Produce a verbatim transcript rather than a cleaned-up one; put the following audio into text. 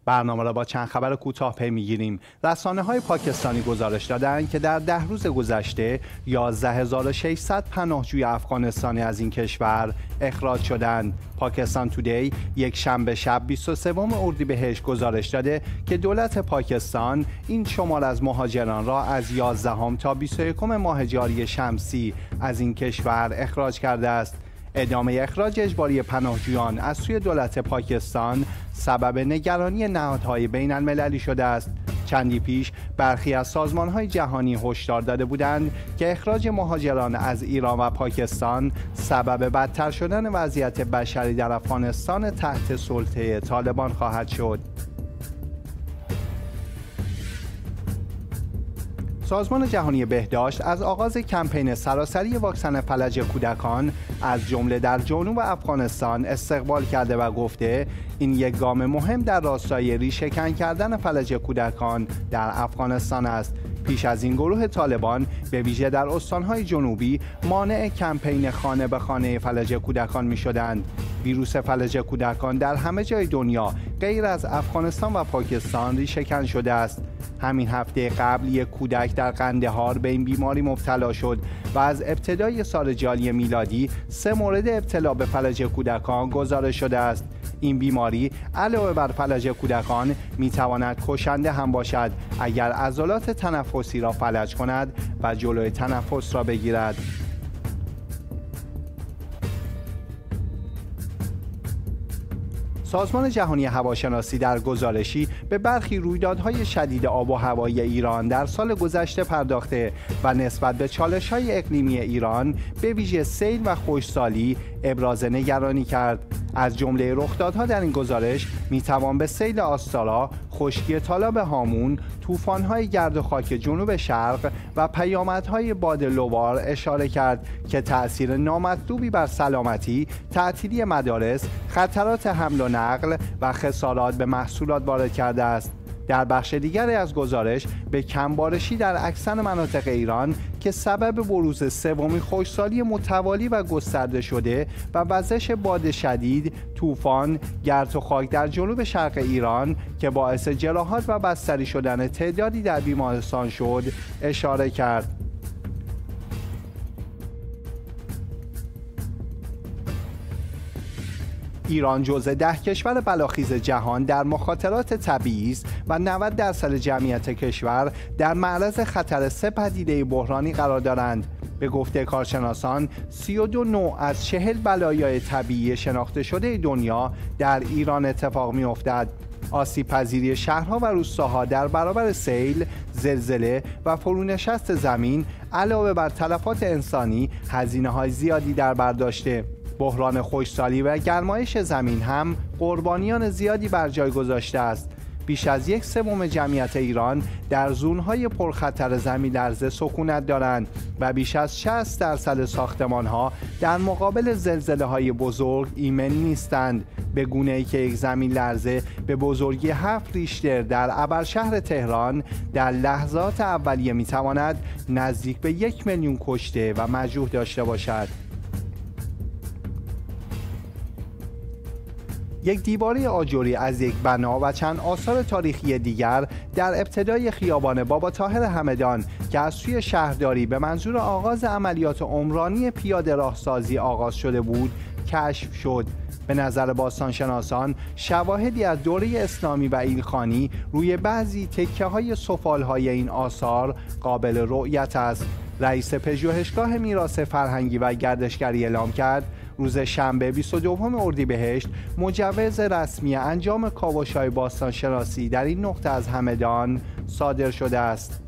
برنامه را با چند خبر کوتاه پی می‌گیریم. رسانه‌های پاکستانی گزارش دادند که در ده روز گذشته یازده هزار و ششصد پناهجوی افغانستانی از این کشور اخراج شدند. پاکستان تودی یک شنبه شب بیست و سوم اردیبهشت گزارش داده که دولت پاکستان این شمار از مهاجران را از یازدهم تا بیست و یکم ماه جاری شمسی از این کشور اخراج کرده است. ادامه اخراج اجباری پناهجویان از سوی دولت پاکستان سبب نگرانی نهادهای بین المللی شده است. چندی پیش برخی از سازمان‌های جهانی هشدار داده بودند که اخراج مهاجران از ایران و پاکستان سبب بدتر شدن وضعیت بشری در افغانستان تحت سلطه طالبان خواهد شد. سازمان جهانی بهداشت از آغاز کمپین سراسری واکسن فلج کودکان از جمله در جنوب افغانستان استقبال کرده و گفته این یک گام مهم در راستای ریشه‌کن کردن فلج کودکان در افغانستان است. پیش از این گروه طالبان به ویژه در استانهای جنوبی مانع کمپین خانه به خانه فلج کودکان می شدند. ویروس فلج کودکان در همه جای دنیا غیر از افغانستان و پاکستان ریشه‌کن شده است. همین هفته قبل یک کودک در قندهار به این بیماری مبتلا شد و از ابتدای سال جاری میلادی سه مورد ابتلا به فلج کودکان گزارش شده است. این بیماری علاوه بر فلج کودکان میتواند کشنده هم باشد اگر عضلات تنفسی را فلج کند و جلوی تنفس را بگیرد. سازمان جهانی هواشناسی در گزارشی به برخی رویدادهای شدید آب و هوایی ایران در سال گذشته پرداخته و نسبت به چالش‌های اقلیمی ایران به ویژه سیل و خشکسالی ابراز نگرانی کرد. از جمله رخدادها در این گزارش میتوان به سیل آستارا، خشکی تالاب هامون، طوفان‌های گرد و خاک جنوب شرق و پیامدهای باد لوار اشاره کرد که تأثیر نامطلوبی بر سلامتی، تعطیلی مدارس، خطرات حمل و نقل و خسارات به محصولات وارد کرده است. در بخش دیگری از گزارش به کمبارشی در اکثر مناطق ایران که سبب بروز سومین خشکسالی متوالی و گسترده شده و وزش باد شدید، طوفان، گرد و خاک در جنوب شرق ایران که باعث جراحات و بستری شدن تعدادی در بیمارستان شد، اشاره کرد. ایران جزو ده کشور بلاخیز جهان در مخاطرات طبیعی است و نود درصد جمعیت کشور در معرض خطر سه پدیده بحرانی قرار دارند. به گفته کارشناسان سی و دو نوع از چهل بلایای طبیعی شناخته شده دنیا در ایران اتفاق می‌افتد. آسیب پذیری شهرها و روستاها در برابر سیل، زلزله و فرونشست زمین علاوه بر تلفات انسانی هزینه‌های زیادی در بر داشته. بحران خشکسالی و گرمایش زمین هم قربانیان زیادی بر جای گذاشته است. بیش از یک سوم جمعیت ایران در زونهای پرخطر زمین لرزه سکونت دارند و بیش از شصت درصد ساختمانها در مقابل زلزله‌های بزرگ ایمن نیستند، به گونه‌ای که یک زمین لرزه به بزرگی هفت ریشتر در ابرشهر تهران در لحظات اولیه میتواند نزدیک به یک میلیون کشته و مجروح داشته باشد. یک دیواره آجری از یک بنا و چند آثار تاریخی دیگر در ابتدای خیابان بابا طاهر همدان که از سوی شهرداری به منظور آغاز عملیات عمرانی پیاده راهسازی آغاز شده بود، کشف شد. به نظر باستانشناسان شواهدی از دوره اسلامی و ایلخانی روی بعضی تکه‌های سفال‌های این آثار قابل رؤیت است. رئیس پژوهشگاه میراث فرهنگی و گردشگری اعلام کرد روز شنبه بیست و دوم اردیبهشت مجوز رسمی انجام کاوش‌های باستانشناسی در این نقطه از همدان صادر شده است.